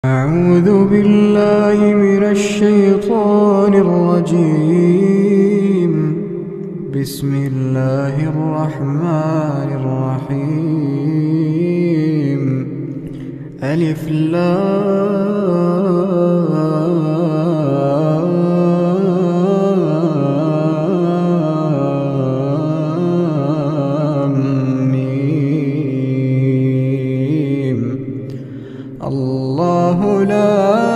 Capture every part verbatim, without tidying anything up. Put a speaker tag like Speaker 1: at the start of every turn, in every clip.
Speaker 1: أعوذ بالله من الشيطان الرجيم. بسم الله الرحمن الرحيم. ألف لام ميم. الله لا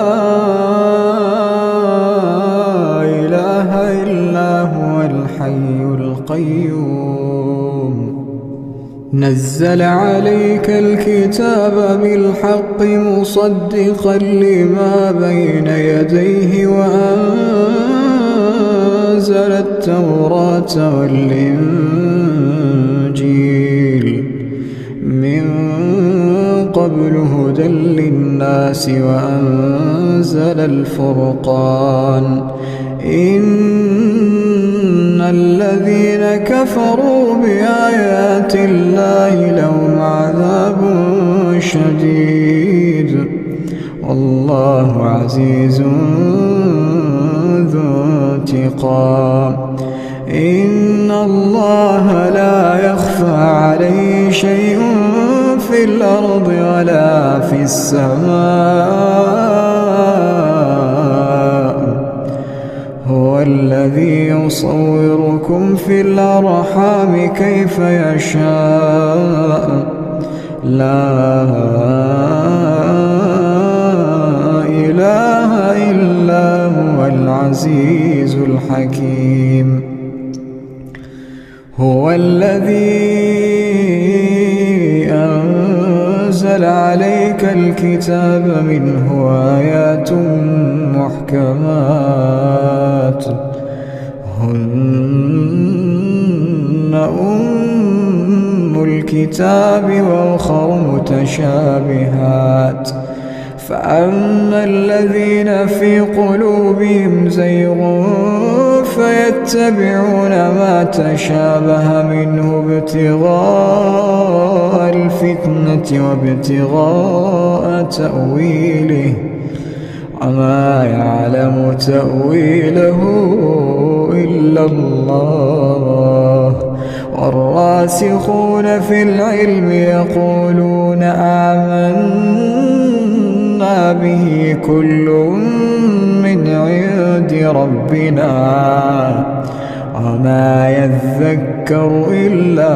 Speaker 1: إله إلا هو الحي القيوم. نزل عليك الكتاب بالحق مصدقا لما بين يديه وأنزل التوراة والإنجيل من قبل هدى للناس وأنزل الفرقان. إن الذين كفروا بآيات الله لهم عذاب شديد والله عزيز ذو انتقام. إن الله لا يخفى عليه شيء في الأرض ولا في السماء. هو الذي يصوركم في الأرحام كيف يشاء. لا إله إلا هو العزيز الحكيم. هو الذي أنزل عليك الكتاب منه آيات محكمات هن أم الكتاب وأخر متشابهات. فأما الذين في قلوبهم زيغ فيتبعون ما تشابه منه ابتغاء الفتنة وابتغاء تأويله وما يعلم تأويله إلا الله. والراسخون في العلم يقولون آمنا به كل من عند ربنا وما يذكر إلا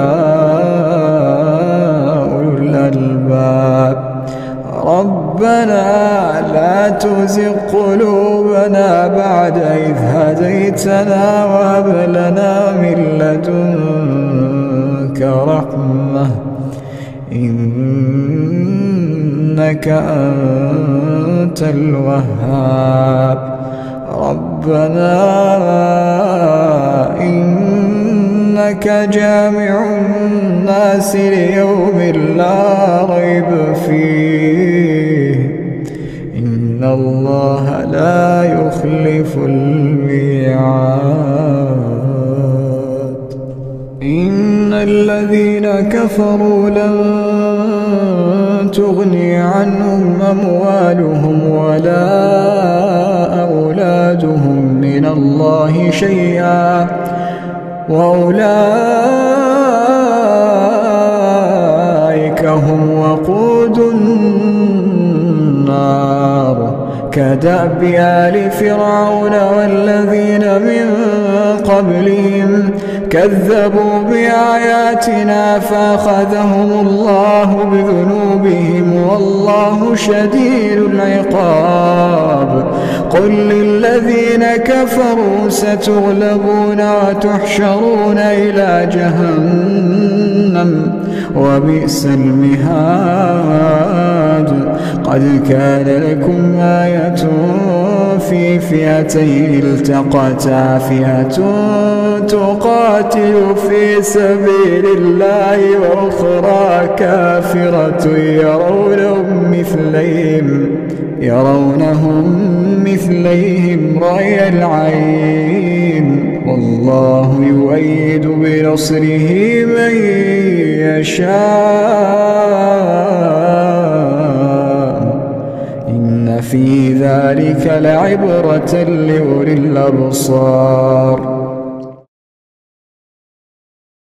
Speaker 1: أولو الألباب. ربنا لا تزغ قلوبنا بعد إذ هديتنا وهب لنا من لدنك رحمة إنك أنت الوهاب. ربنا إنك جامع الناس ليوم لا ريب فيه إن الله لا يخلف الميعاد. إن الذين كفروا لن تغني عنهم أموالهم ولا أولادهم من الله شيئا وأولئك هم وقود النار. كدأب آل فرعون والذين من قبلهم كذبوا بآياتنا فأخذهم الله بذنوبهم والله شديد العقاب. قل للذين كفروا ستغلبون وتحشرون إلى جهنم وبئس المهاد. قد كان لكم آية في فئتين التقتا فئة تقاتل في سبيل الله وأخرى كافرة يرونهم مثليهم يرونهم مثليهم رأي العين والله يؤيد بنصره من يشاء إن في ذلك لعبرة لأولي الأبصار.